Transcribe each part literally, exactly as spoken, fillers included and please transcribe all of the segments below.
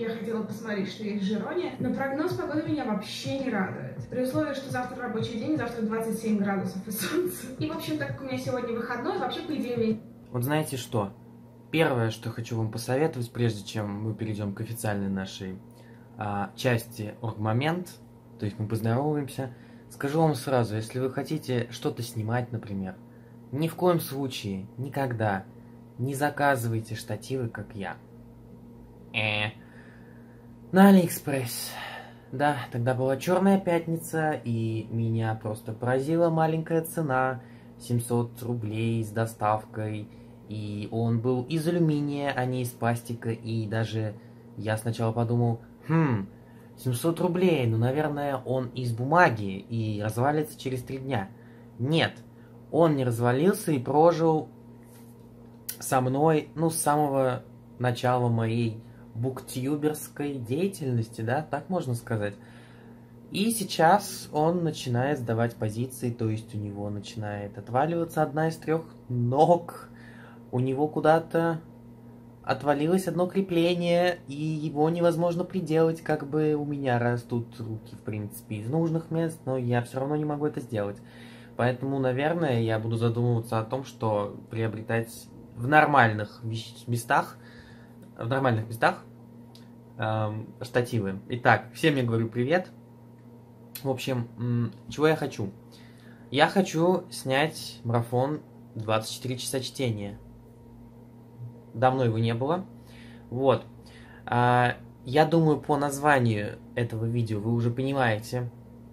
я хотела посмотреть, что есть в Жироне, но прогноз погоды меня вообще не радует. При условии, что завтра рабочий день, завтра двадцать семь градусов и солнце. И, в общем, так как у меня сегодня выходной, вообще, по идее, мне... Вот знаете что? Первое, что хочу вам посоветовать, прежде чем мы перейдем к официальной нашей а, части Оргмомент, то есть мы поздороваемся, скажу вам сразу, если вы хотите что-то снимать, например, ни в коем случае, никогда не заказывайте штативы, как я. Э, на Алиэкспресс. Да, тогда была Черная пятница, и меня просто поразила маленькая цена, семьсот рублей с доставкой, и он был из алюминия, а не из пластика, и даже я сначала подумал, хм, семьсот рублей, ну, наверное, он из бумаги и развалится через три дня. Нет, он не развалился и прожил со мной, ну, с самого начала моей буктюберской деятельности, да, так можно сказать. И сейчас он начинает сдавать позиции, то есть у него начинает отваливаться одна из трех ног, у него куда-то отвалилось одно крепление, и его невозможно приделать, как бы у меня растут руки, в принципе, из нужных мест, но я все равно не могу это сделать. Поэтому, наверное, я буду задумываться о том, что приобретать в нормальных местах, в нормальных местах эм, штативы. Итак, всем я говорю привет. В общем, чего я хочу? Я хочу снять марафон двадцать четыре часа чтения. Давно его не было. Вот. А, я думаю, по названию этого видео вы уже понимаете,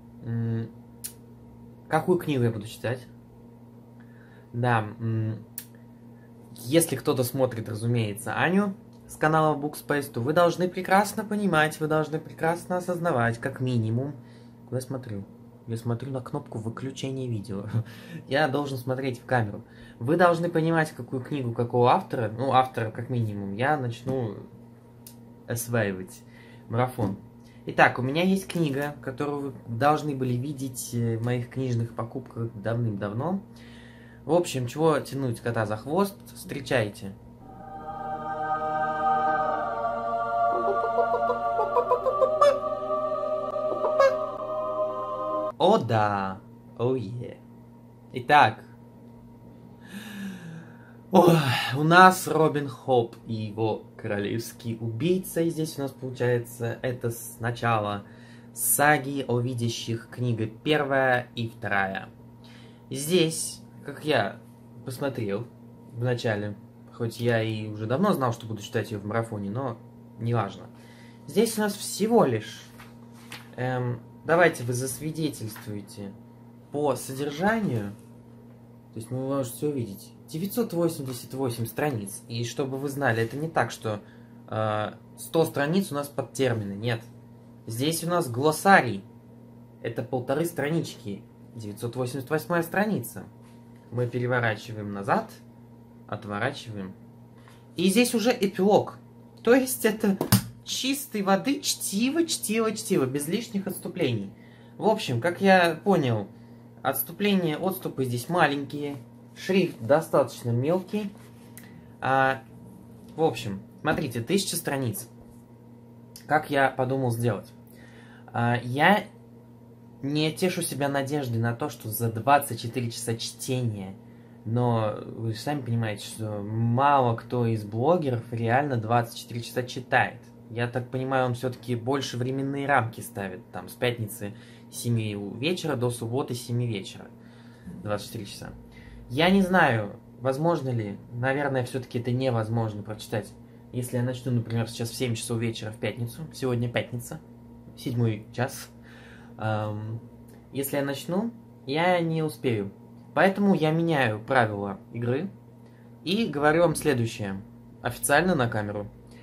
какую книгу я буду читать. Да. Если кто-то смотрит, разумеется, Аню с канала Bookspace, то вы должны прекрасно понимать, вы должны прекрасно осознавать, как минимум. Куда я смотрю? Я смотрю на кнопку выключения видео. Я должен смотреть в камеру. Вы должны понимать, какую книгу, какого автора, ну, автора как минимум, я начну осваивать марафон. Итак, у меня есть книга, которую вы должны были видеть в моих книжных покупках давным-давно. В общем, чего тянуть кота за хвост, встречайте. О да, о е. Итак, о, у нас Робин Хоп и его королевский убийца. И здесь у нас получается это сначала саги о видящих, книга первая и вторая. Здесь, как я посмотрел в начале, хоть я и уже давно знал, что буду читать ее в марафоне, но неважно. Здесь у нас всего лишь... Эм, давайте вы засвидетельствуете по содержанию, то есть вы можете все увидеть, девятьсот восемьдесят восемь страниц. И чтобы вы знали, это не так, что э, сто страниц у нас под термины, нет. Здесь у нас глоссарий, это полторы странички, девятьсот восемьдесят восьмая страница. Мы переворачиваем назад, отворачиваем. И здесь уже эпилог, то есть это... чистой воды чтиво, чтиво, чтиво, без лишних отступлений. В общем, как я понял, отступления, отступы здесь маленькие, шрифт достаточно мелкий. А, в общем, смотрите, тысяча страниц. Как я подумал сделать? А, я не тешу себя надеждой на то, что за двадцать четыре часа чтения, но вы сами понимаете, что мало кто из блогеров реально двадцать четыре часа читает. Я так понимаю, он все-таки больше временные рамки ставит. Там с пятницы семи вечера до субботы семи вечера. двадцать четыре часа. Я не знаю, возможно ли, наверное, все-таки это невозможно прочитать. Если я начну, например, сейчас в семь часов вечера в пятницу. Сегодня пятница. Седьмой час. Эм, если я начну, я не успею. Поэтому я меняю правила игры. И говорю вам следующее. Официально на камеру.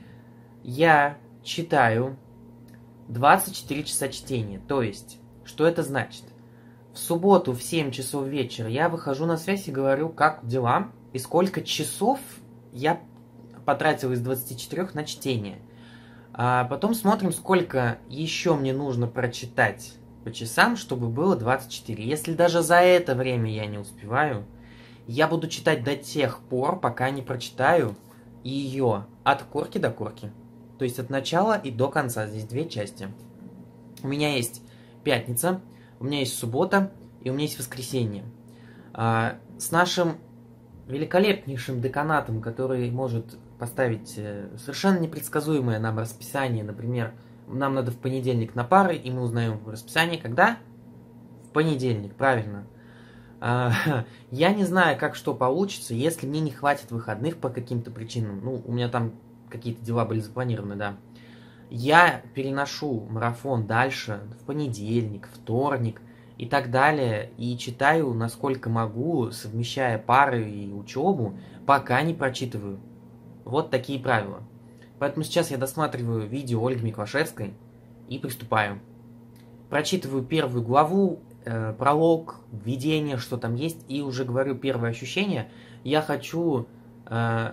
Я читаю двадцать четыре часа чтения. То есть, что это значит? В субботу в семь часов вечера я выхожу на связь и говорю, как дела, и сколько часов я потратил из двадцати четырёх на чтение. А потом смотрим, сколько еще мне нужно прочитать по часам, чтобы было двадцать четыре. Если даже за это время я не успеваю, я буду читать до тех пор, пока не прочитаю ее от корки до корки. То есть от начала и до конца. Здесь две части. У меня есть пятница, у меня есть суббота и у меня есть воскресенье. А, с нашим великолепнейшим деканатом, который может поставить совершенно непредсказуемое нам расписание. Например, нам надо в понедельник на пары, и мы узнаем в расписании, когда? В понедельник, правильно. Я не знаю, как что получится, если мне не хватит выходных по каким-то причинам. Ну, у меня там какие-то дела были запланированы, да. Я переношу марафон дальше, в понедельник, вторник и так далее. И читаю, насколько могу, совмещая пары и учебу, пока не прочитываю. Вот такие правила. Поэтому сейчас я досматриваю видео Ольги Миклашевской и приступаю. Прочитываю первую главу, э, пролог, введение, что там есть, и уже говорю первые ощущения. Я хочу, э,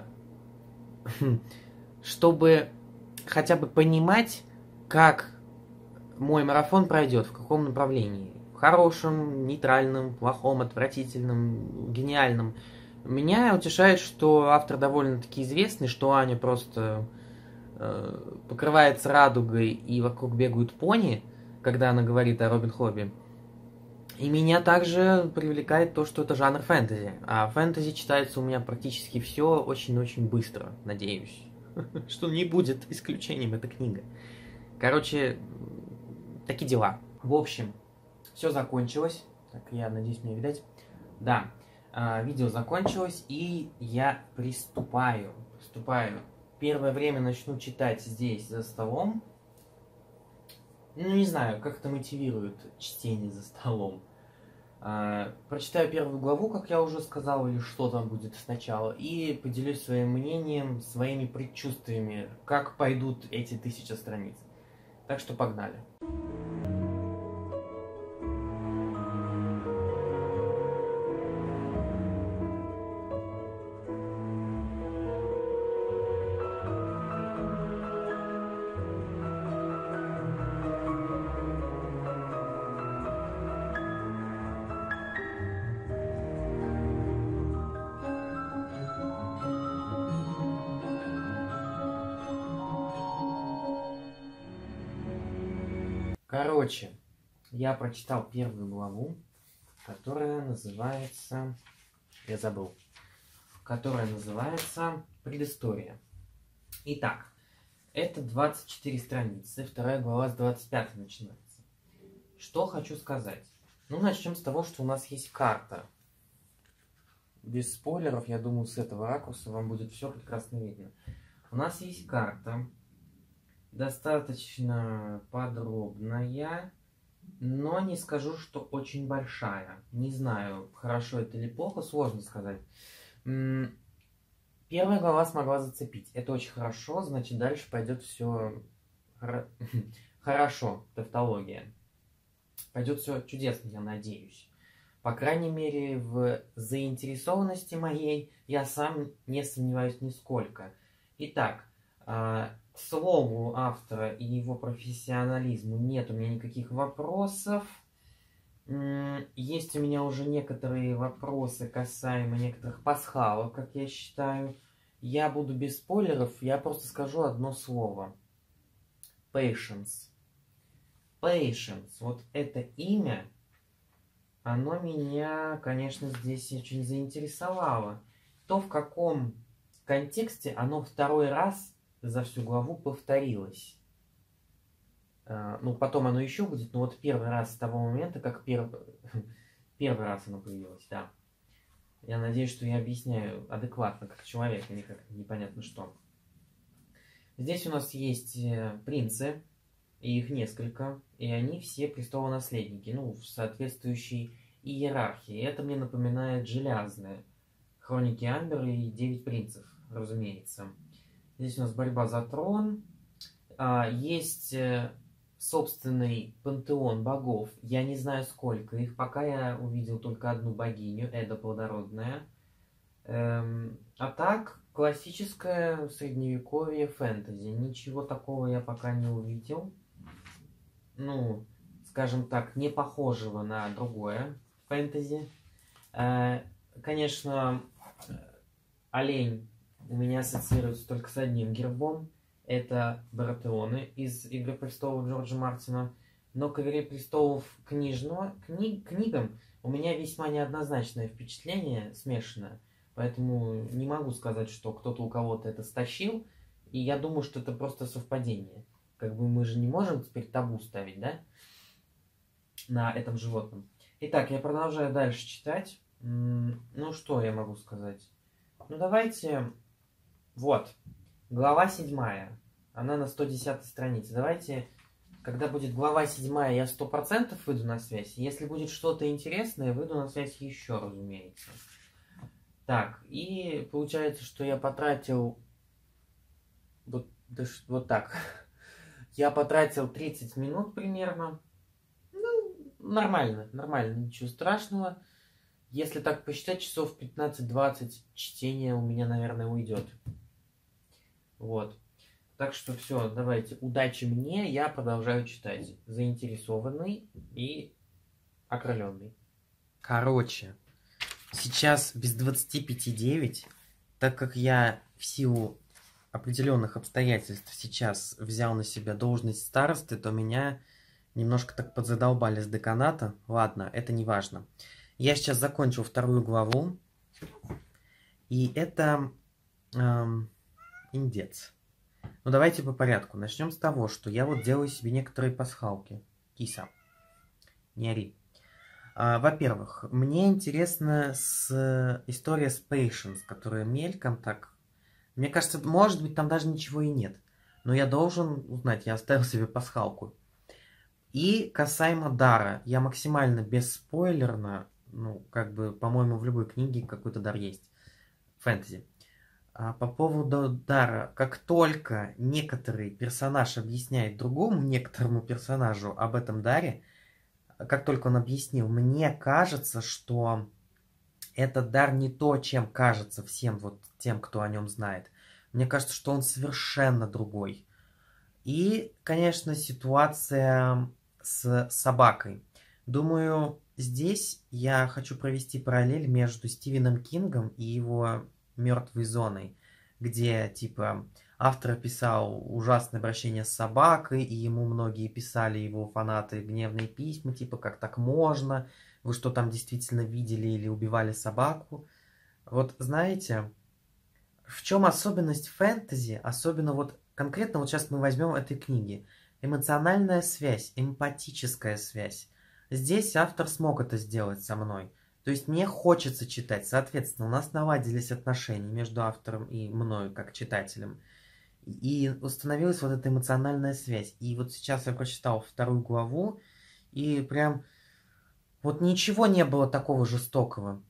чтобы хотя бы понимать, как мой марафон пройдет, в каком направлении. В хорошем, нейтральном, плохом, отвратительном, гениальном. Меня утешает, что автор довольно-таки известный, что Аня просто э, покрывается радугой и вокруг бегают пони, когда она говорит о Робин Хобе. И меня также привлекает то, что это жанр фэнтези. А фэнтези читается у меня практически все очень-очень быстро, надеюсь. Что не будет исключением эта книга. Короче, такие дела. В общем, все закончилось. Так, я надеюсь, мне видать. Да. Видео закончилось, и я приступаю. Приступаю. Первое время начну читать здесь, за столом. Ну, не знаю, как это мотивирует чтение за столом. Прочитаю первую главу, как я уже сказал, или что там будет сначала, и поделюсь своим мнением, своими предчувствиями, как пойдут эти тысячи страниц. Так что погнали. Короче, я прочитал первую главу, которая называется... Я забыл. Которая называется «Предыстория». Итак, это двадцать четыре страницы, вторая глава с двадцать пятой начинается. Что хочу сказать? Ну, начнем с того, что у нас есть карта. Без спойлеров, я думаю, с этого ракурса вам будет все прекрасно видно. У нас есть карта. Достаточно подробная, но не скажу, что очень большая. Не знаю, хорошо это или плохо, сложно сказать. Первая глава смогла зацепить. Это очень хорошо, значит, дальше пойдет все хорошо, тавтология. Пойдет все чудесно, я надеюсь. По крайней мере, в заинтересованности моей я сам не сомневаюсь нисколько. Итак, к слову автора и его профессионализму нет у меня никаких вопросов. Есть у меня уже некоторые вопросы касаемо некоторых пасхалок, как я считаю. Я буду без спойлеров, я просто скажу одно слово. Patience. Patience. Вот это имя, оно меня, конечно, здесь очень заинтересовало. То, в каком контексте оно второй раз за всю главу повторилось. Ну, потом оно еще будет, но вот первый раз с того момента, как перв... первый раз оно появилось, да. Я надеюсь, что я объясняю адекватно, как человек, а не как непонятно что. Здесь у нас есть принцы, и их несколько, и они все престолонаследники, ну, в соответствующей иерархии. Это мне напоминает «Железные», «Хроники Амбера» и «Девять принцев», разумеется. Здесь у нас борьба за трон. Есть собственный пантеон богов. Я не знаю, сколько их. Пока я увидел только одну богиню, Эда Плодородная. Эм, а так, классическое средневековье фэнтези. Ничего такого я пока не увидел. Ну, скажем так, не похожего на другое фэнтези. Э, конечно, олень у меня ассоциируется только с одним гербом. Это Баратеоны из «Игры престолов» Джорджа Мартина. Но к «Игре престолов» книжного, кни, книгам у меня весьма неоднозначное впечатление, смешанное. Поэтому не могу сказать, что кто-то у кого-то это стащил. И я думаю, что это просто совпадение. Как бы мы же не можем теперь табу ставить, да? На этом животном. Итак, я продолжаю дальше читать. Ну, что я могу сказать? Ну, давайте... Вот. Глава седьмая. Она на сто десятой странице. Давайте, когда будет глава седьмая, я сто процентов выйду на связь. Если будет что-то интересное, выйду на связь еще, разумеется. Так, и получается, что я потратил... Вот, да, вот так. Я потратил тридцать минут примерно. Ну, нормально, нормально, ничего страшного. Если так посчитать, часов пятнадцать-двадцать чтения у меня, наверное, уйдет. Вот. Так что все, давайте. Удачи мне, я продолжаю читать. Заинтересованный и окрыленный. Короче, сейчас без двадцати пяти девять, так как я в силу определенных обстоятельств сейчас взял на себя должность старосты, то меня немножко так подзадолбали с деканата. Ладно, это не важно. Я сейчас закончил вторую главу. И это эм, индец. Ну давайте по порядку. Начнем с того, что я вот делаю себе некоторые пасхалки. Киса, не ори. А, во-первых, мне интересна с... история с Patience, которая мельком так... Мне кажется, может быть, там даже ничего и нет. Но я должен узнать, я оставил себе пасхалку. И касаемо дара, я максимально бесспойлерно, ну, как бы, по-моему, в любой книге какой-то дар есть. Фэнтези. А по поводу дара, как только некоторый персонаж объясняет другому некоторому персонажу об этом даре, как только он объяснил, мне кажется, что этот дар не то, чем кажется всем вот тем, кто о нем знает. Мне кажется, что он совершенно другой. И, конечно, ситуация с собакой. Думаю, здесь я хочу провести параллель между Стивеном Кингом и его «Мертвой зоной», где, типа, автор описал ужасное обращение с собакой, и ему многие писали, его фанаты, гневные письма, типа, как так можно, вы что там действительно видели или убивали собаку. Вот знаете, в чем особенность фэнтези, особенно вот конкретно вот сейчас мы возьмем этой книги, эмоциональная связь, эмпатическая связь. Здесь автор смог это сделать со мной. То есть мне хочется читать, соответственно, у нас наладились отношения между автором и мною, как читателем. И установилась вот эта эмоциональная связь. И вот сейчас я прочитал вторую главу, и прям вот ничего не было такого жестокого.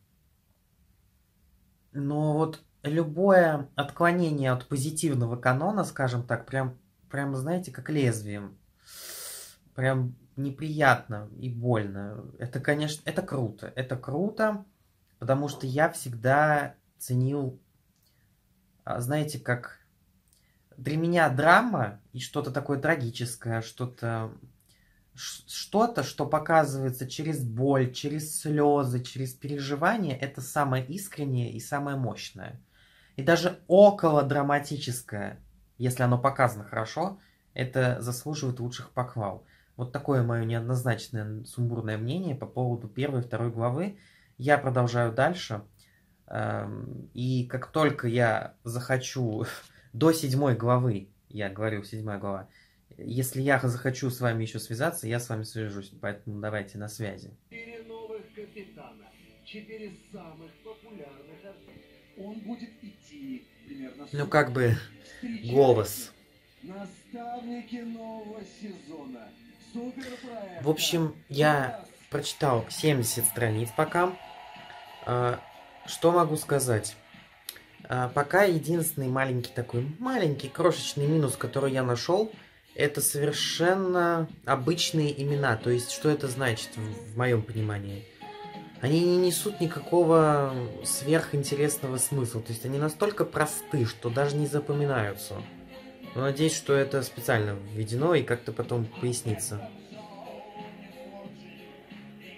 Но вот любое отклонение от позитивного канона, скажем так, прям, прям знаете, как лезвием. Прям неприятно и больно. Это, конечно, это круто. Это круто, потому что я всегда ценил, знаете, как для меня драма и что-то такое трагическое, что-то, что-то, что показывается через боль, через слезы, через переживания, это самое искреннее и самое мощное. И даже около драматическое, если оно показано хорошо, это заслуживает лучших похвал. Вот такое мое неоднозначное сумбурное мнение по поводу первой и второй главы. Я продолжаю дальше. И как только я захочу до седьмой главы, я говорю, седьмая глава, если я захочу с вами еще связаться, я с вами свяжусь. Поэтому давайте на связи. Четыре новых капитана, четыре самых популярных артиста. Он будет идти примерно... Ну как бы голос. Наставники нового сезона. В общем, я прочитал семьдесят страниц пока. Что могу сказать? Пока единственный маленький такой, маленький крошечный минус, который я нашел, это совершенно обычные имена. То есть, что это значит в, в моем понимании? Они не несут никакого сверхинтересного смысла. То есть, они настолько просты, что даже не запоминаются. Но надеюсь, что это специально введено и как-то потом пояснится.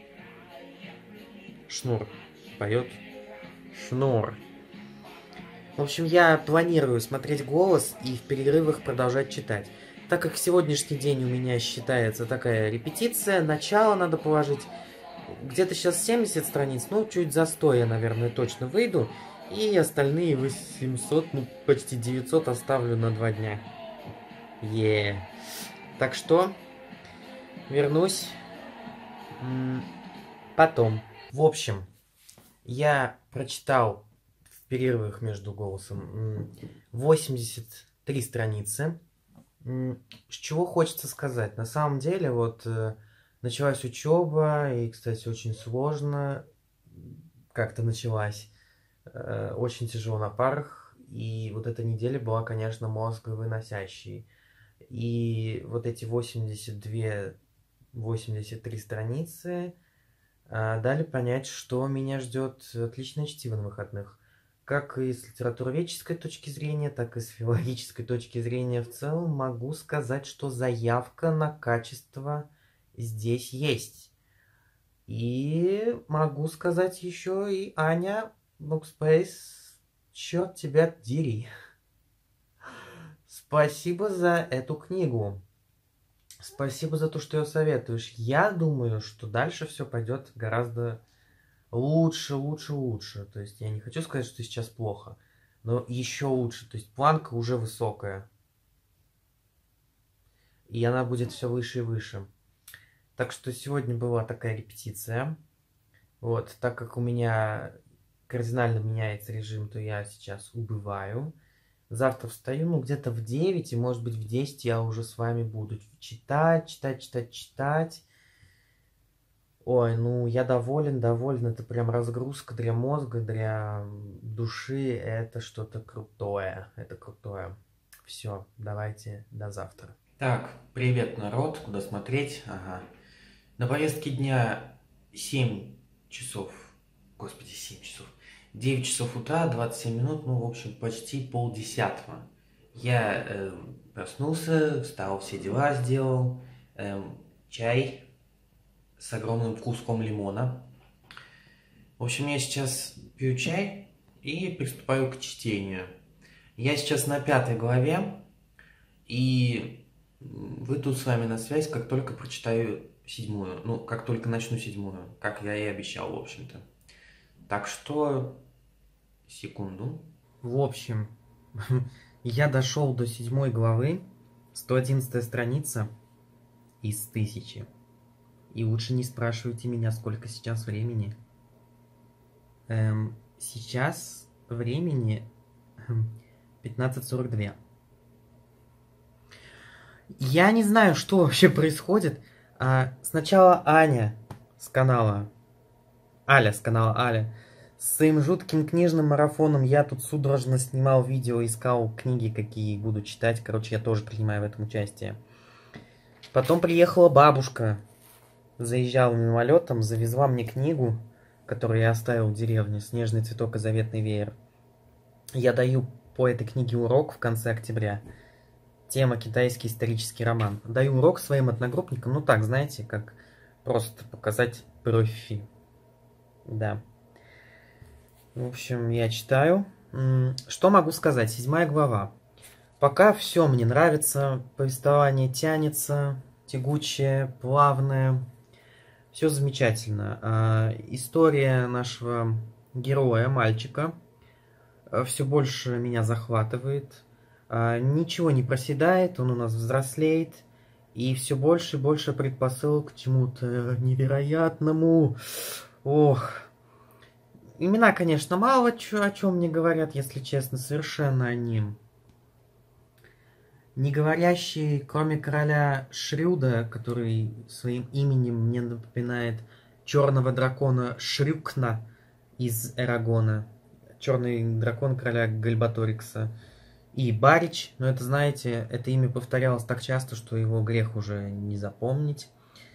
Шнур поет. Шнур. В общем, я планирую смотреть «Голос» и в перерывах продолжать читать. Так как сегодняшний день у меня считается такая репетиция, начало надо положить. Где-то сейчас семьдесят страниц, ну, чуть за сто я, наверное, точно выйду. И остальные восемьсот, ну, почти девятьсот оставлю на два дня. Е. Так что, вернусь потом. В общем, я прочитал в перерывах между «Голосом» восемьдесят три страницы. С чего хочется сказать? На самом деле, вот, началась учеба, и, кстати, очень сложно как-то началась. Очень тяжело на парах, и вот эта неделя была, конечно, мозговыносящей. И вот эти восемьдесят две восемьдесят три страницы дали понять, что меня ждет отличное чтиво на выходных. Как и с литературоведческой точки зрения, так и с филологической точки зрения в целом могу сказать, что заявка на качество здесь есть. И могу сказать еще и Аня, Букспейс, черт тебя дери. Спасибо за эту книгу. Спасибо за то, что ее советуешь. Я думаю, что дальше все пойдет гораздо лучше, лучше, лучше. То есть я не хочу сказать, что сейчас плохо, но еще лучше. То есть планка уже высокая. И она будет все выше и выше. Так что сегодня была такая репетиция. Вот, так как у меня кардинально меняется режим, то я сейчас убываю. Завтра встаю, ну, где-то в девять, и, может быть, в десять я уже с вами буду читать, читать, читать, читать. Ой, ну, я доволен, доволен. Это прям разгрузка для мозга, для души. Это что-то крутое. Это крутое. Все, давайте до завтра. Так, привет, народ. Куда смотреть? Ага. На повестке дня семь часов. Господи, семь часов. девять часов утра, двадцать семь минут, ну, в общем, почти полдесятого. Я э, проснулся, встал, все дела сделал, э, чай с огромным куском лимона. В общем, я сейчас пью чай и приступаю к чтению. Я сейчас на пятой главе, и выйду с вами на связь, как только прочитаю седьмую. Ну, как только начну седьмую, как я и обещал, в общем-то. Так что... Секунду. В общем, я дошел до седьмой главы, сто одиннадцатая страница из тысячи. И лучше не спрашивайте меня, сколько сейчас времени. Эм, сейчас времени пятнадцать сорок два. Я не знаю, что вообще происходит. А, сначала Аня с канала... Аля с канала Аля. С своим жутким книжным марафоном я тут судорожно снимал видео, искал книги, какие буду читать. Короче, я тоже принимаю в этом участие. Потом приехала бабушка. Заезжала мимолетом, завезла мне книгу, которую я оставил в деревне. «Снежный цветок и заветный веер». Я даю по этой книге урок в конце октября. Тема «Китайский исторический роман». Даю урок своим одногруппникам. Ну так, знаете, как просто показать профи. Да. В общем, я читаю. Что могу сказать? Седьмая глава. Пока все мне нравится. Повествование тянется, тягучее, плавное. Все замечательно. А, история нашего героя, мальчика, все больше меня захватывает. А, ничего не проседает, он у нас взрослеет. И все больше и больше предпосылок к чему-то невероятному. Ох... Имена, конечно, мало чё, о чем мне говорят, если честно, совершенно они не говорящие, кроме короля Шрюда, который своим именем мне напоминает черного дракона Шрюкна из Эрагона, черный дракон короля Гальбаторикса, и Барич, но это, знаете, это имя повторялось так часто, что его грех уже не запомнить.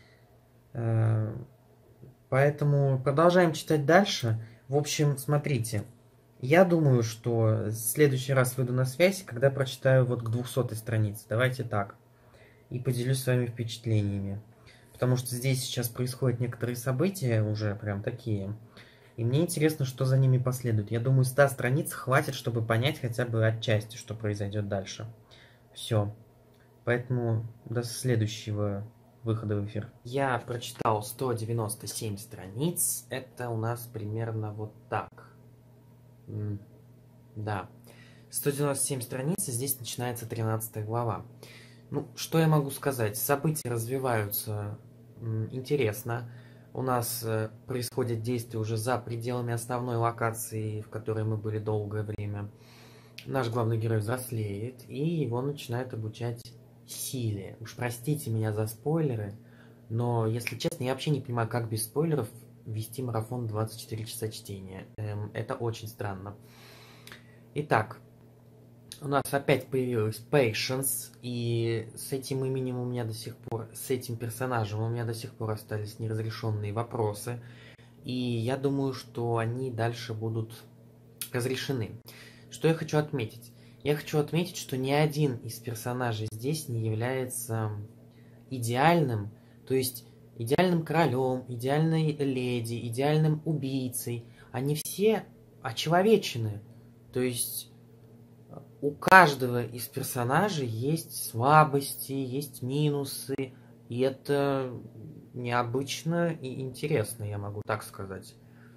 Поэтому продолжаем читать дальше. В общем, смотрите, я думаю, что в следующий раз выйду на связь, когда прочитаю вот к двухсотой странице. Давайте так. И поделюсь с вами впечатлениями. Потому что здесь сейчас происходят некоторые события, уже прям такие. И мне интересно, что за ними последует. Я думаю, ста страниц хватит, чтобы понять хотя бы отчасти, что произойдет дальше. Все. Поэтому до следующего выхода в эфир. Я прочитал сто девяносто семь страниц. Это у нас примерно вот так. М, Да. сто девяносто семь страниц, и здесь начинается тринадцатая глава. Ну, что я могу сказать? События развиваются м, интересно. У нас э, происходит действие уже за пределами основной локации, в которой мы были долгое время. Наш главный герой взрослеет, и его начинают обучать силе. Уж простите меня за спойлеры, но, если честно, я вообще не понимаю, как без спойлеров вести марафон двадцать четыре часа чтения. Эм, это очень странно. Итак, у нас опять появилась Patience, и с этим именем у меня до сих пор, с этим персонажем у меня до сих пор остались неразрешенные вопросы, и я думаю, что они дальше будут разрешены. Что я хочу отметить? Я хочу отметить, что ни один из персонажей здесь не является идеальным, то есть идеальным королем, идеальной леди, идеальным убийцей. Они все очеловечены, то есть у каждого из персонажей есть слабости, есть минусы, и это необычно и интересно, я могу так сказать.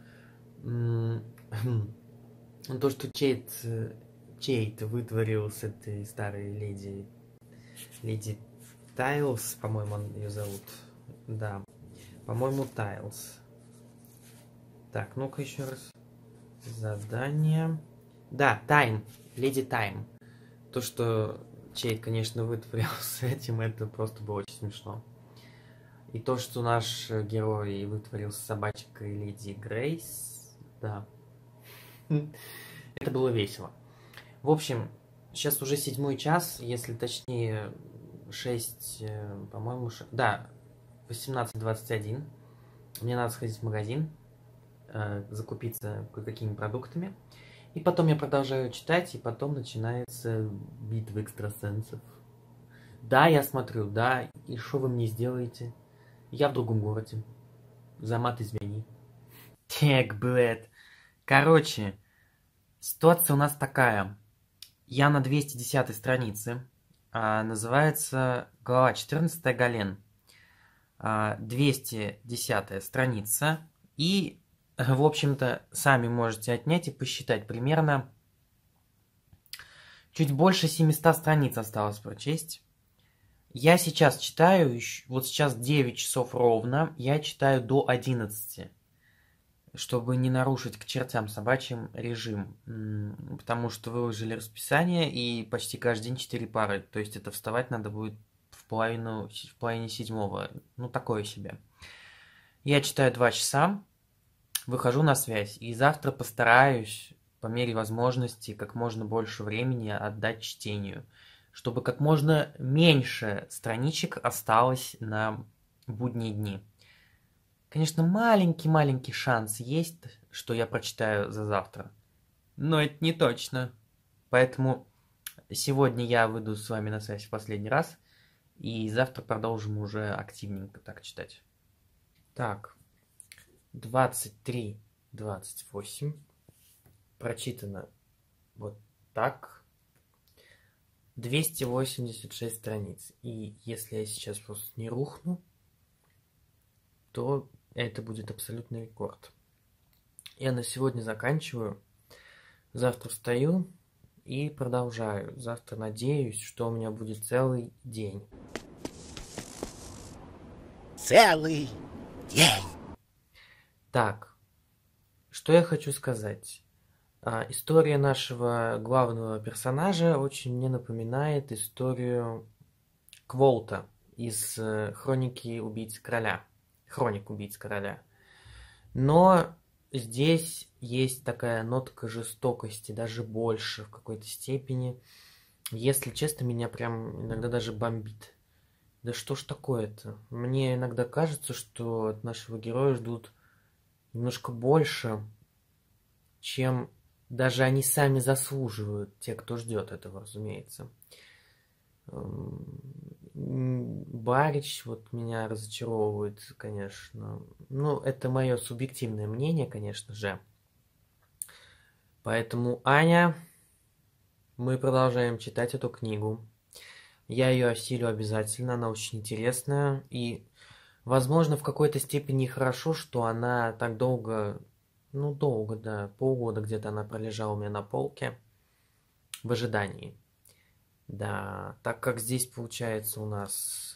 М, То, что Чейд, Чейд вытворил с этой старой леди, леди Тайлс, по-моему, он ее зовут, да, по-моему, Тайлс. Так, ну-ка еще раз. Задание. Да, Тайм. Леди Тайм. То, что Чейд, конечно, вытворил с этим, это просто было очень смешно. И то, что наш герой вытворил с собачкой Леди Грейс, да. Это было весело. В общем, сейчас уже седьмой час, если точнее шесть, по-моему, ш... да, восемнадцать двадцать один. Мне надо сходить в магазин, э, закупиться кое-какими продуктами. И потом я продолжаю читать, и потом начинается битва экстрасенсов. Да, я смотрю, да, и что вы мне сделаете? Я в другом городе. За мат извини. Так, блэд. Короче, ситуация у нас такая. Я на двести десятой странице. А, называется глава четырнадцатая Гален. А, двести десятая страница. И... В общем-то, сами можете отнять и посчитать. Примерно чуть больше семисот страниц осталось прочесть. Я сейчас читаю, вот сейчас девять часов ровно, я читаю до одиннадцати, чтобы не нарушить к чертям собачьим режим. Потому что выложили расписание, и почти каждый день четыре пары. То есть это вставать надо будет в половину, в половине седьмого. Ну, такое себе. Я читаю два часа. Выхожу на связь, и завтра постараюсь, по мере возможности, как можно больше времени отдать чтению, чтобы как можно меньше страничек осталось на будние дни. Конечно, маленький-маленький шанс есть, что я прочитаю за завтра, но это не точно. Поэтому сегодня я выйду с вами на связь в последний раз, и завтра продолжим уже активненько так читать. Так. двадцать три двадцать восемь. Прочитано вот так. двести восемьдесят шесть страниц. И если я сейчас просто не рухну, то это будет абсолютный рекорд. Я на сегодня заканчиваю. Завтра встаю и продолжаю. Завтра надеюсь, что у меня будет целый день. Целый день. Так, что я хочу сказать. А, история нашего главного персонажа очень мне напоминает историю Кволта из э, Хроники убийцы короля. Хроник убийцы короля. Но здесь есть такая нотка жестокости, даже больше в какой-то степени. Если честно, меня прям иногда даже бомбит. Да что ж такое-то? Мне иногда кажется, что от нашего героя ждут немножко больше, чем даже они сами заслуживают, те, кто ждет этого, разумеется. Барич вот меня разочаровывает, конечно. Ну, это мое субъективное мнение, конечно же. Поэтому, Аня, мы продолжаем читать эту книгу. Я ее осилю обязательно, она очень интересная. И, возможно, в какой-то степени хорошо, что она так долго, ну, долго, да, полгода где-то она пролежала у меня на полке в ожидании. Да, так как здесь получается у нас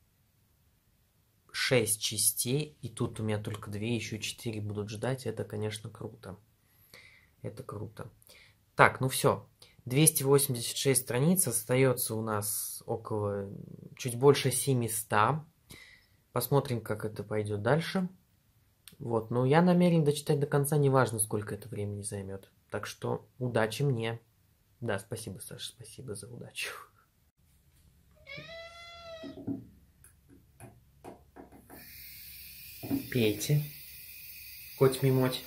шесть частей, и тут у меня только две, еще четыре будут ждать, это, конечно, круто. Это круто. Так, ну все. двести восемьдесят шесть страниц, остается у нас около, чуть больше семисот. Посмотрим, как это пойдет дальше. Вот, но я намерен дочитать до конца, неважно, сколько это времени займет. Так что удачи мне. Да, спасибо, Саша, спасибо за удачу. Пейте. Коть-мимоть.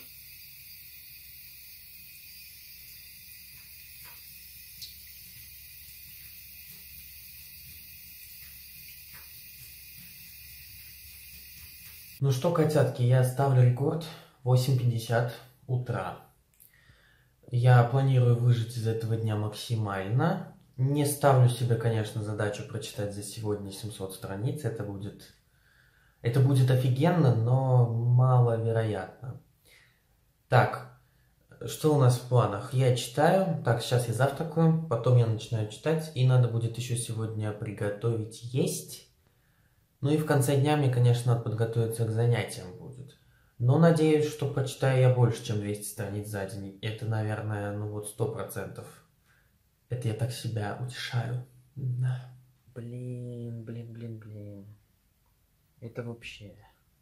Ну что, котятки, я ставлю рекорд восемь пятьдесят утра. Я планирую выжить из этого дня максимально. Не ставлю себе, конечно, задачу прочитать за сегодня семьсот страниц. Это будет, это будет офигенно, но маловероятно. Так, что у нас в планах? Я читаю. Так, сейчас я завтракаю, потом я начинаю читать. И надо будет еще сегодня приготовить есть. Ну и в конце дня мне, конечно, надо подготовиться к занятиям будет. Но надеюсь, что прочитаю я больше, чем двести страниц за день. Это, наверное, ну вот сто процентов. Это я так себя утешаю. Да. Блин, блин, блин, блин. Это вообще...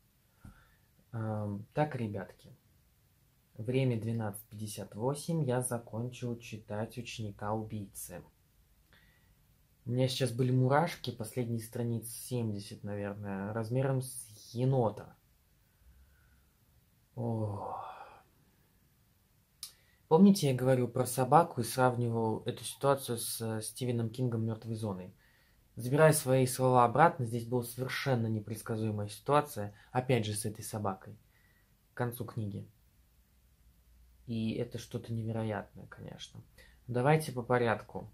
Эм, так, ребятки. Время двенадцать пятьдесят восемь. Я закончил читать «Ученика-убийцы». У меня сейчас были мурашки, последние страниц семьдесят, наверное, размером с енота. О. Помните, я говорил про собаку и сравнивал эту ситуацию с Стивеном Кингом «Мертвой зоной»? Забирая свои слова обратно, здесь была совершенно непредсказуемая ситуация, опять же с этой собакой, к концу книги. И это что-то невероятное, конечно. Давайте по порядку.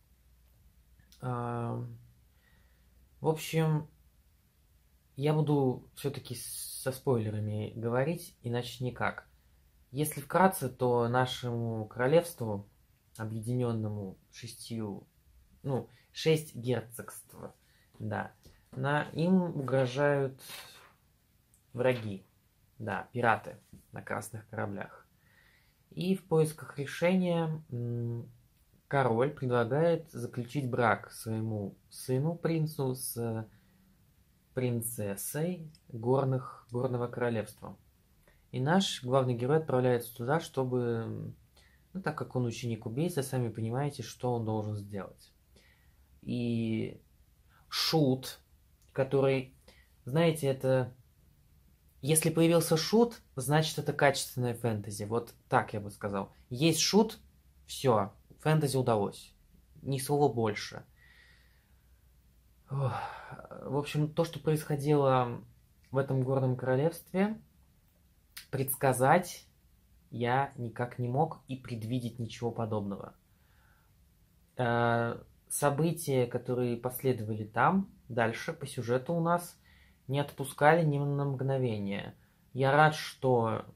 В общем, я буду все-таки со спойлерами говорить, иначе никак. Если вкратце, то нашему королевству, объединенному шестью, ну, шесть герцогств, да, на, им угрожают враги, да, пираты на красных кораблях. И в поисках решения король предлагает заключить брак своему сыну, принцу, с принцессой горных, горного королевства. И наш главный герой отправляется туда, чтобы, ну, так как он ученик-убийца, сами понимаете, что он должен сделать. И шут, который, знаете, это... Если появился шут, значит, это качественное фэнтези. Вот так я бы сказал. Есть шут, все. Фэнтези удалось. Ни слова больше. Ох. В общем, то, что происходило в этом горном королевстве, предсказать я никак не мог и предвидеть ничего подобного. События, которые последовали там, дальше по сюжету у нас, не отпускали ни на мгновение. Я рад, что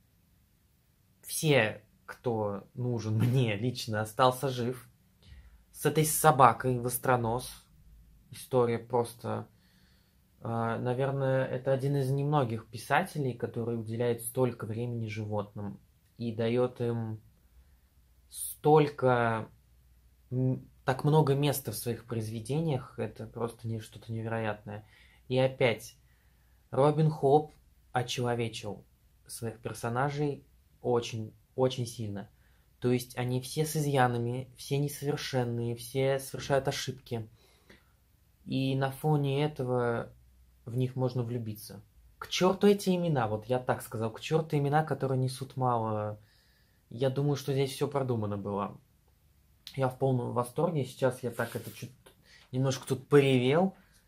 все... кто нужен мне лично, остался жив. С этой собакой востронос. История просто... Э, наверное, это один из немногих писателей, который уделяет столько времени животным. И дает им столько... Так много места в своих произведениях. Это просто не, что-то невероятное. И опять, Робин Хоуп очеловечил своих персонажей очень... очень сильно. То есть они все с изъянами, все несовершенные, все совершают ошибки. И на фоне этого в них можно влюбиться. К черту эти имена, вот я так сказал, к черту имена, которые несут мало. Я думаю, что здесь все продумано было. Я в полном восторге. Сейчас я так это чуть немножко тут поревел в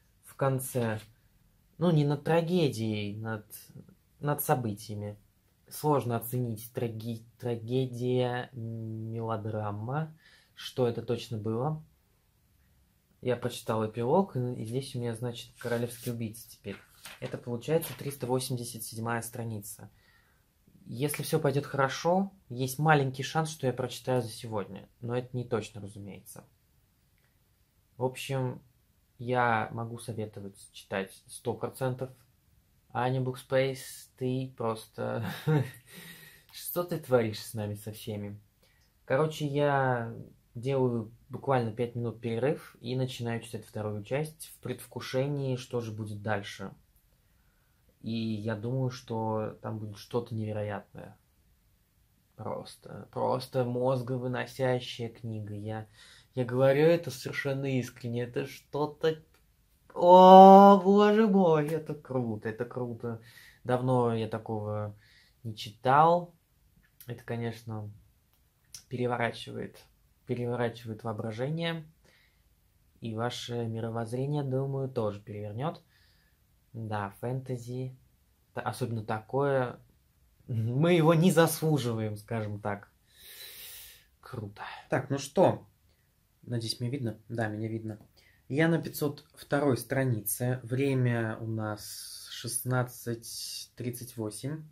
конце. Ну, не над трагедией, над, над событиями. Сложно оценить траги, трагедия, мелодрама, что это точно было. Я прочитал эпилог, и здесь у меня, значит, «Королевский убийца» теперь. Это получается триста восемьдесят седьмая страница. Если все пойдет хорошо, есть маленький шанс, что я прочитаю за сегодня. Но это не точно, разумеется. В общем, я могу советовать читать сто процентов. Аня Букспейс, ты просто... Что ты творишь с нами со всеми? Короче, я делаю буквально пять минут перерыв и начинаю читать вторую часть в предвкушении, что же будет дальше. И я думаю, что там будет что-то невероятное. Просто, просто мозговыносящая книга. Я, я говорю это совершенно искренне. Это что-то... О, боже мой, это круто, это круто. Давно я такого не читал. Это, конечно, переворачивает, переворачивает воображение. И ваше мировоззрение, думаю, тоже перевернет. Да, фэнтези, особенно такое, мы его не заслуживаем, скажем так. Круто. Так, ну что, надеюсь, меня видно? Да, меня видно. Я на пятьсот второй странице, время у нас шестнадцать тридцать восемь.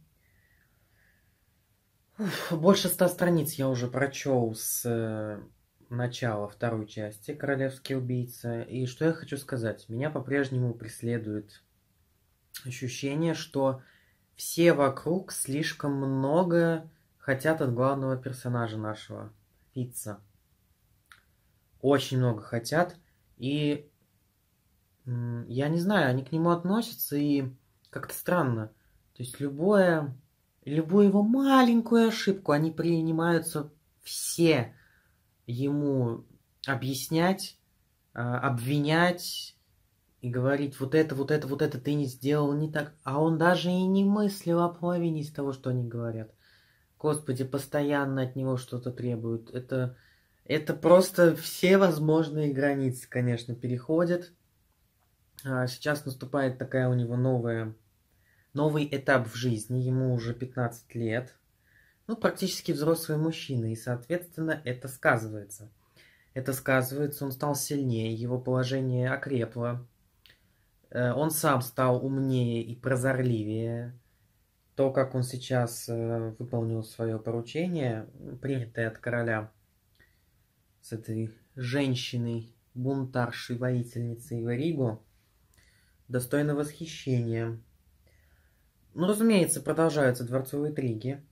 Уф, больше ста страниц я уже прочел с начала второй части «Королевский убийца». И что я хочу сказать, меня по-прежнему преследует ощущение, что все вокруг слишком много хотят от главного персонажа нашего, Фитца. Очень много хотят, и я не знаю, они к нему относятся, и как-то странно. То есть любое, любую его маленькую ошибку они принимаются все ему объяснять, обвинять, и говорить, вот это, вот это, вот это ты не сделал не так. А он даже и не мыслил о половине из того, что они говорят. Господи, постоянно от него что-то требуют. Это, это просто все возможные границы, конечно, переходят. А сейчас наступает такая у него новая, новый этап в жизни. Ему уже пятнадцать лет. Ну, практически взрослый мужчина. И, соответственно, это сказывается. Это сказывается, он стал сильнее, его положение окрепло. Он сам стал умнее и прозорливее. То, как он сейчас выполнил свое поручение, принятое от короля, с этой женщиной, бунтаршей, воительницей Варигу, достойно восхищения. Ну, разумеется, продолжаются дворцовые интриги.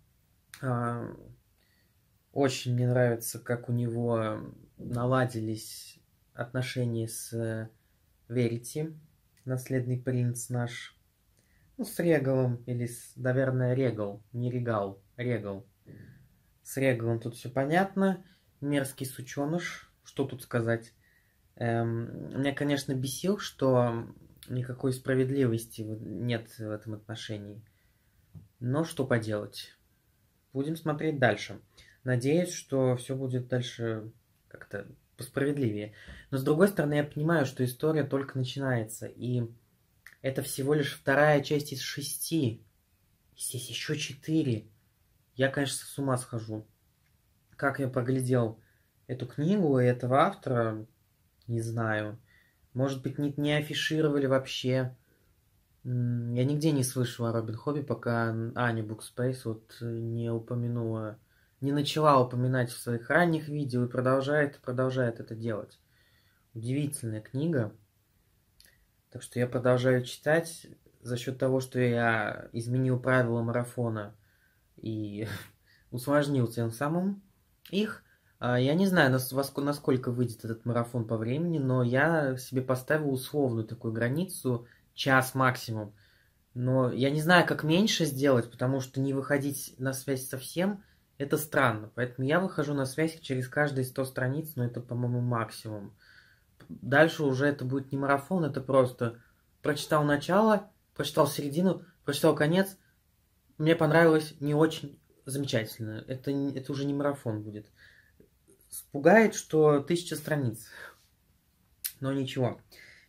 Очень мне нравится, как у него наладились отношения с Верити, наследный принц наш. Ну, с Регалом, или, с, наверное, Регал, не Регал, Регал. С Регалом тут все понятно. Мерзкий сученыш, что тут сказать. Эм, меня, конечно, бесил, что никакой справедливости нет в этом отношении. Но что поделать. Будем смотреть дальше. Надеюсь, что все будет дальше как-то посправедливее. Но с другой стороны, я понимаю, что история только начинается. И это всего лишь вторая часть из шести. Здесь еще четыре. Я, конечно, с ума схожу. Как я поглядел эту книгу и этого автора, не знаю. Может быть, не, не афишировали вообще. Я нигде не слышал о Робин Хобе, пока Аня Букспейс вот не упомянула, не начала упоминать в своих ранних видео и продолжает, продолжает это делать. Удивительная книга. Так что я продолжаю читать за счет того, что я изменил правила марафона и усложнил тем самым их. Я не знаю, насколько выйдет этот марафон по времени, но я себе поставил условную такую границу, час максимум. Но я не знаю, как меньше сделать, потому что не выходить на связь совсем, это странно. Поэтому я выхожу на связь через каждые сто страниц, но это, по-моему, максимум. Дальше уже это будет не марафон, это просто прочитал начало, прочитал середину, прочитал конец. Мне понравилось, не очень, замечательно. Это, это уже не марафон будет. Спугает, что тысяча страниц. Но ничего.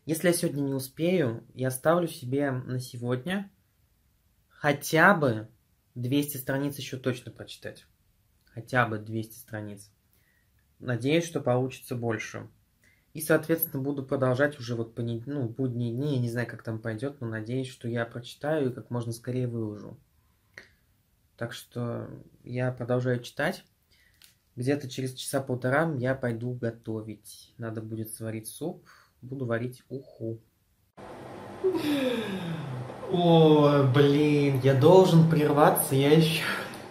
Если я сегодня не успею, я ставлю себе на сегодня хотя бы двести страниц еще точно прочитать. Хотя бы двести страниц. Надеюсь, что получится больше. И, соответственно, буду продолжать уже вот по ну, будние дни. Я не знаю, как там пойдет, но надеюсь, что я прочитаю и как можно скорее выложу. Так что я продолжаю читать. Где-то через часа полтора я пойду готовить. Надо будет сварить суп. Буду варить уху. Ой, блин, я должен прерваться. Я еще...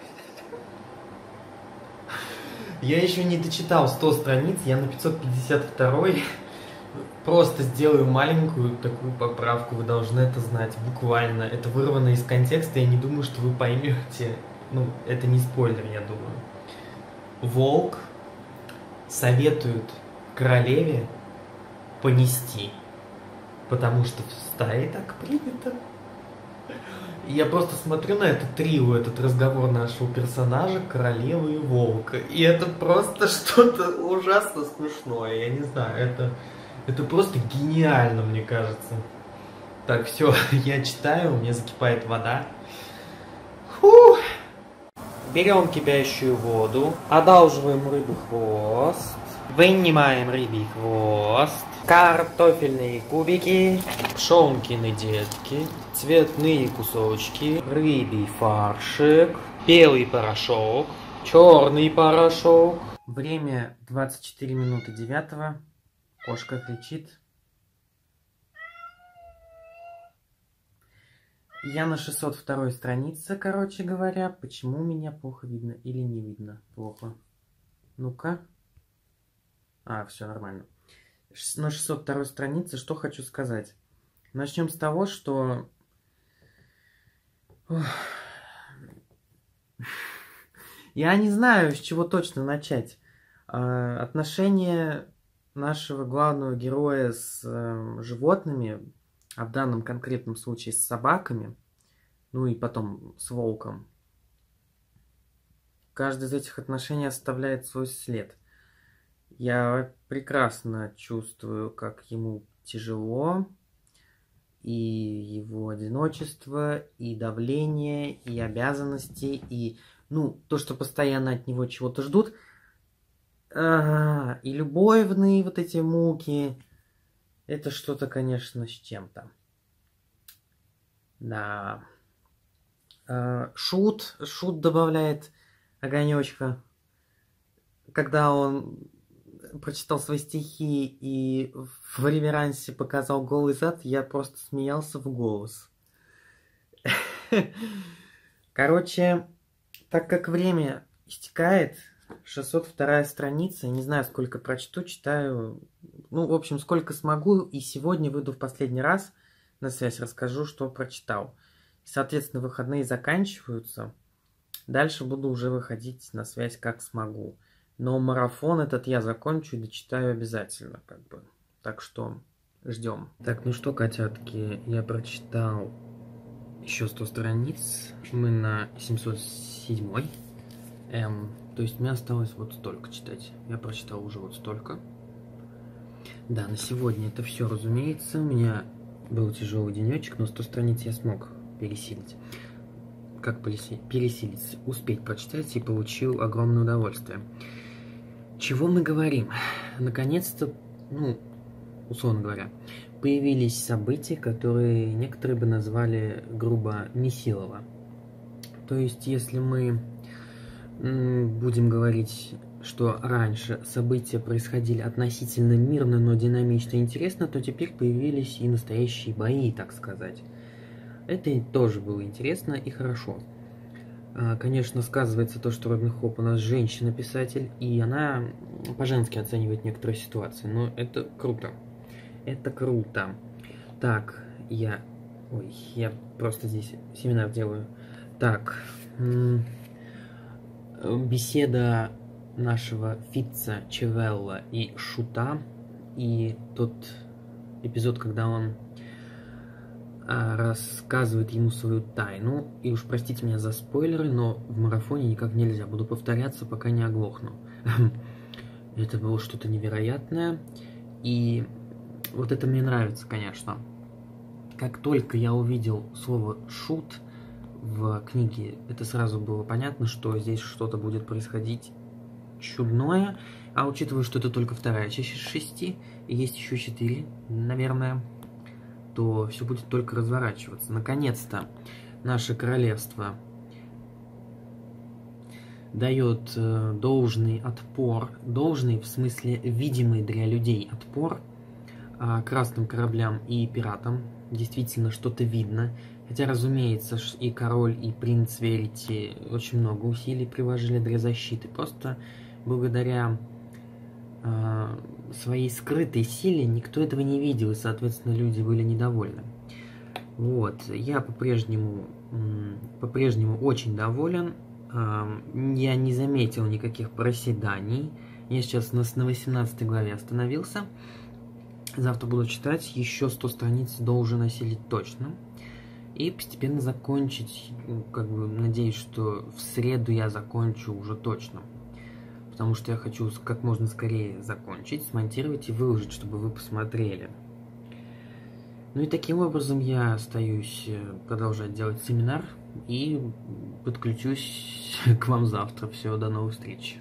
Я еще не дочитал сто страниц. Я на пятьсот пятьдесят второй. Просто сделаю маленькую такую поправку. Вы должны это знать. Буквально. Это вырвано из контекста. Я не думаю, что вы поймете. Ну, это не спойлер, я думаю. Волк советует королеве понести, потому что в стае так принято. Я просто смотрю на это трио, этот разговор нашего персонажа, королевы и волка, и это просто что-то ужасно смешное, я не знаю, это, это просто гениально, мне кажется. Так, все, я читаю, у меня закипает вода. Фух. Берем кипящую воду, одалживаем рыбу хвост, вынимаем рыбий хвост, картофельные кубики, пшенкины детки, цветные кусочки, рыбий фаршик, белый порошок, черный порошок. Время двадцать четыре минуты девятого. Кошка кричит. Я на шестьсот второй странице, короче говоря. Почему меня плохо видно или не видно плохо? Ну-ка. А, все нормально. На шестьсот второй странице что хочу сказать. Начнем с того, что... Ох. Я не знаю, с чего точно начать. Отношения нашего главного героя с животными... а в данном конкретном случае с собаками, ну и потом с волком. Каждый из этих отношений оставляет свой след. Я прекрасно чувствую, как ему тяжело, и его одиночество, и давление, и обязанности, и, ну, то, что постоянно от него чего-то ждут, а, и любовные вот эти муки. Это что-то, конечно, с чем-то. Да. Шут. Шут добавляет огонечка. Когда он прочитал свои стихи и в реверансе показал голый зад, я просто смеялся в голос. Короче, так как время истекает, шестьсот вторая страница, не знаю, сколько прочту, читаю, ну, в общем, сколько смогу, и сегодня выйду в последний раз на связь, расскажу, что прочитал. Соответственно, выходные заканчиваются, дальше буду уже выходить на связь как смогу. Но марафон этот я закончу и дочитаю обязательно, как бы. Так что ждем. Так, ну что, котятки, я прочитал еще сто страниц, мы на семьсот седьмой. Эм, то есть мне осталось вот столько читать. Я прочитал уже вот столько. Да, на сегодня это все, разумеется. У меня был тяжелый денечек, но сто страниц я смог пересилить. Как пересилить? Успеть прочитать и получил огромное удовольствие. Чего мы говорим? Наконец-то, ну, условно говоря, появились события, которые некоторые бы назвали грубо месилово. То есть, если мы будем говорить, что раньше события происходили относительно мирно, но динамично и интересно, то теперь появились и настоящие бои, так сказать. Это тоже было интересно и хорошо. Конечно, сказывается то, что Робин Хоуп у нас женщина-писатель, и она по-женски оценивает некоторые ситуации, но это круто. Это круто. Так, я... Ой, я просто здесь семинар делаю. Так... Беседа нашего Фитца, Чевелла и Шута, и тот эпизод, когда он а, рассказывает ему свою тайну, и уж простите меня за спойлеры, но в марафоне никак нельзя, буду повторяться, пока не оглохну. Это было что-то невероятное, и Вот это мне нравится, конечно. Как только я увидел слово «шут» в книге, это сразу было понятно, что здесь что-то будет происходить чудное. А учитывая, что это только вторая часть из шести, и есть еще четыре, наверное, то все будет только разворачиваться. Наконец-то наше королевство дает э, должный отпор, должный в смысле видимый для людей отпор э, красным кораблям и пиратам. Действительно, что-то видно. Хотя, разумеется, и король, и принц Верити очень много усилий приложили для защиты. Просто благодаря э, своей скрытой силе никто этого не видел, и, соответственно, люди были недовольны. Вот, я по-прежнему по-прежнему очень доволен. Я не заметил никаких проседаний. Я сейчас на восемнадцатой главе остановился. Завтра буду читать. Еще сто страниц должен осилить точно. И постепенно закончить. Как бы надеюсь, что в среду я закончу уже точно. Потому что я хочу как можно скорее закончить, смонтировать и выложить, чтобы вы посмотрели. Ну и таким образом я остаюсь продолжать делать семинар и подключусь к вам завтра. Все, до новых встреч.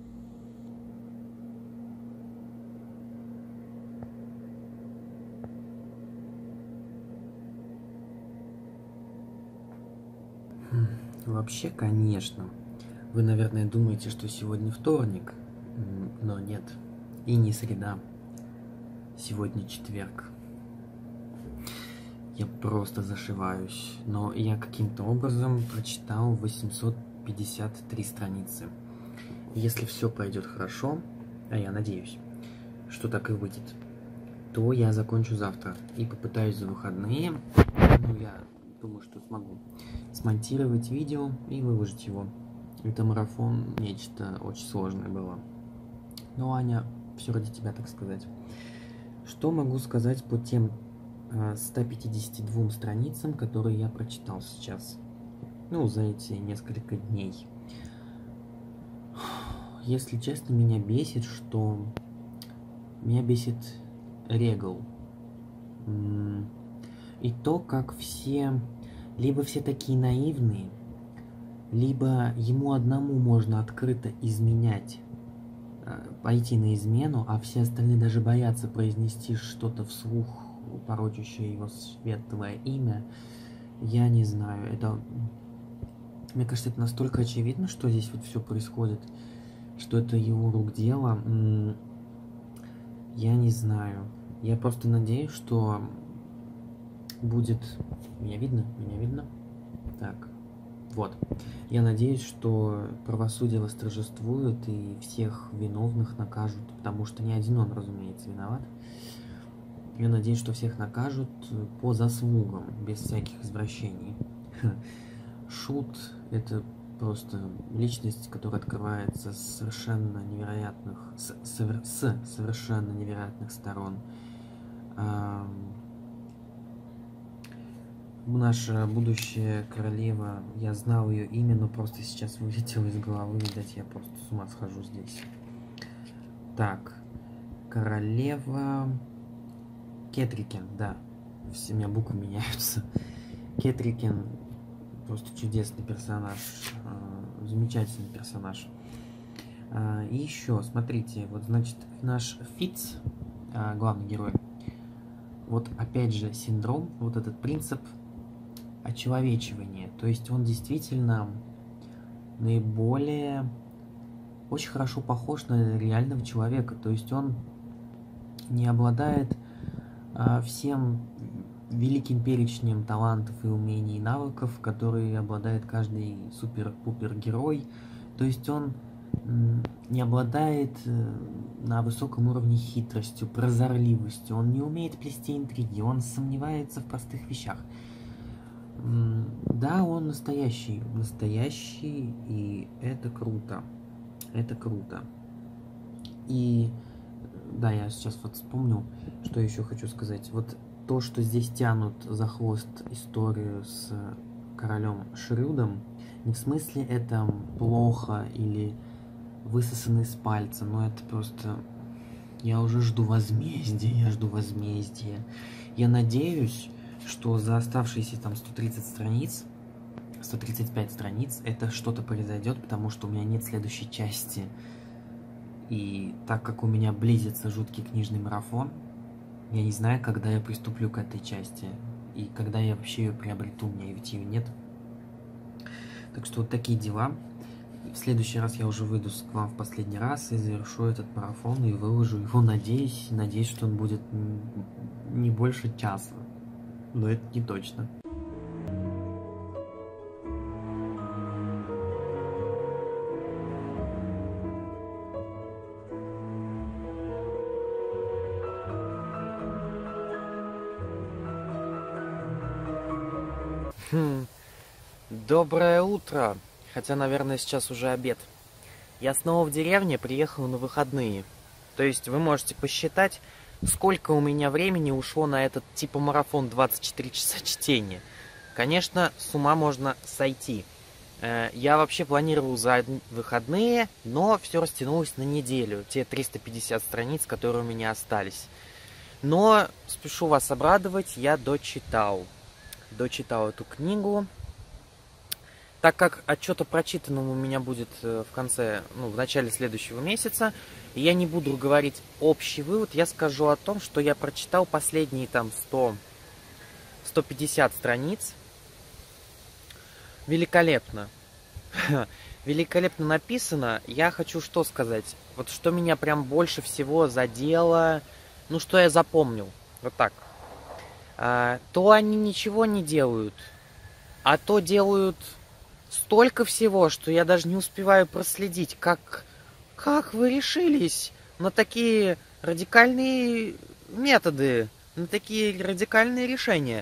Вообще, конечно, вы, наверное, думаете, что сегодня вторник, но нет, и не среда, сегодня четверг. Я просто зашиваюсь, но я каким-то образом прочитал восемьсот пятьдесят три страницы. Если все пойдет хорошо, а я надеюсь, что так и выйдет, то я закончу завтра и попытаюсь за выходные, ну я думаю, что смогу, смонтировать видео и выложить его. Это марафон, нечто очень сложное было. Но, Аня, все ради тебя, так сказать. Что могу сказать по тем ста пятидесяти двум страницам, которые я прочитал сейчас, ну, за эти несколько дней? Если честно, меня бесит, что... Меня бесит Регал. И то, как все... Либо все такие наивные, либо ему одному можно открыто изменять, пойти на измену, а все остальные даже боятся произнести что-то вслух, порочащее его светлое имя. Я не знаю, это... Мне кажется, это настолько очевидно, что здесь вот все происходит, что это его рук дело. Я не знаю. Я просто надеюсь, что будет... Меня видно? Меня видно? Так. Вот. Я надеюсь, что правосудие восторжествует и всех виновных накажут, потому что ни один он, разумеется, виноват. Я надеюсь, что всех накажут по заслугам, без всяких извращений. Шут — это просто личность, которая открывается с совершенно невероятных, с, совер, с совершенно невероятных сторон. А, наша будущая королева, я знал ее имя, но просто сейчас вылетело из головы, видать, я просто с ума схожу здесь. Так, королева... Кетрикен, да, все у меня буквы меняются. Кетрикен просто чудесный персонаж, э, замечательный персонаж. Э, и еще, смотрите, вот значит наш Фитц, э, главный герой, вот опять же синдром, вот этот принцип очеловечивания, то есть он действительно наиболее очень хорошо похож на реального человека, то есть он не обладает всем великим перечнем талантов и умений и навыков, которые обладает каждый супер-пупер герой. То есть он не обладает на высоком уровне хитростью, прозорливостью, он не умеет плести интриги, он сомневается в простых вещах. Да, он настоящий, настоящий, и это круто, это круто. И да, я сейчас вот вспомнил, что еще хочу сказать. Вот то, что здесь тянут за хвост историю с королем Шрюдом, не в смысле это плохо или высосано из пальца, но это просто... Я уже жду возмездия, я жду возмездия. Я надеюсь, что за оставшиеся там сто тридцать страниц, сто тридцать пять страниц, это что-то произойдет, потому что у меня нет следующей части. И так как у меня близится жуткий книжный марафон, я не знаю, когда я приступлю к этой части. И когда я вообще ее приобрету, у меня ведь ее нет. Так что вот такие дела. В следующий раз я уже выйду к вам в последний раз и завершу этот марафон и выложу его, надеюсь, надеюсь, что он будет не больше часа. Но это не точно. Хм. Доброе утро. Хотя, наверное, сейчас уже обед. Я снова в деревне, приехал на выходные. То есть вы можете посчитать, сколько у меня времени ушло на этот типа марафон двадцать четыре часа чтения. Конечно, с ума можно сойти. Я вообще планировал за выходные, но все растянулось на неделю. Те триста пятьдесят страниц, которые у меня остались. Но спешу вас обрадовать, я дочитал. Дочитал эту книгу. Так как отчет о прочитанном у меня будет в конце, ну, в начале следующего месяца, я не буду говорить общий вывод, я скажу о том, что я прочитал последние там сто сто пятьдесят страниц. Великолепно. Великолепно написано. Я хочу что сказать. Вот что меня прям больше всего задело, ну, что я запомнил. Вот так. А, то они ничего не делают, а то делают столько всего, что я даже не успеваю проследить, как, как вы решились на такие радикальные методы, на такие радикальные решения.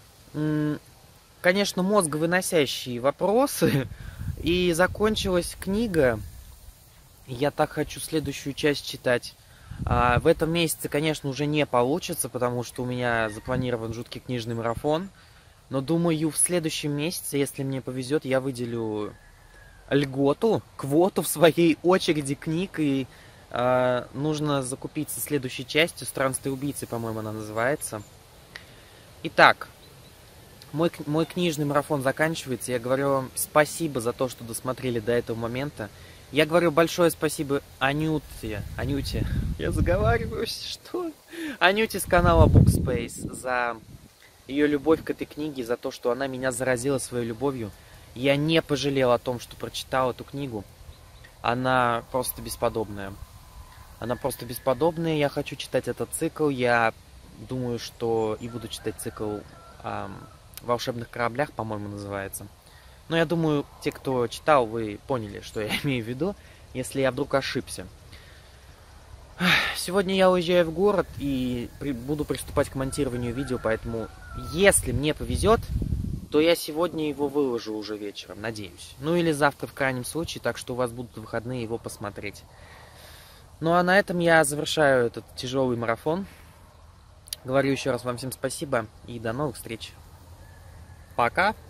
Конечно, мозговыносящие вопросы. И закончилась книга. Я так хочу следующую часть читать. А в этом месяце, конечно, уже не получится, потому что у меня запланирован жуткий книжный марафон. Но думаю, в следующем месяце, если мне повезет, я выделю льготу, квоту в своей очереди книг. И э, нужно закупиться следующей частью. «Странствие убийцы», по-моему, она называется. Итак, мой, мой книжный марафон заканчивается. Я говорю вам спасибо за то, что досмотрели до этого момента. Я говорю большое спасибо Анюте. Анюте. Я заговариваюсь, что? Анюте с канала Bookspace за ее любовь к этой книге, за то, что она меня заразила своей любовью. Я не пожалел о том, что прочитал эту книгу. Она просто бесподобная. Она просто бесподобная. Я хочу читать этот цикл. Я думаю, что и буду читать цикл о волшебных кораблях, по-моему, называется. Но я думаю, те, кто читал, вы поняли, что я имею в виду, если я вдруг ошибся. Сегодня я уезжаю в город и при, буду приступать к монтированию видео, поэтому, если мне повезет, то я сегодня его выложу уже вечером, надеюсь. Ну или завтра в крайнем случае, так что у вас будут выходные его посмотреть. Ну а на этом я завершаю этот тяжелый марафон. Говорю еще раз вам всем спасибо и до новых встреч. Пока!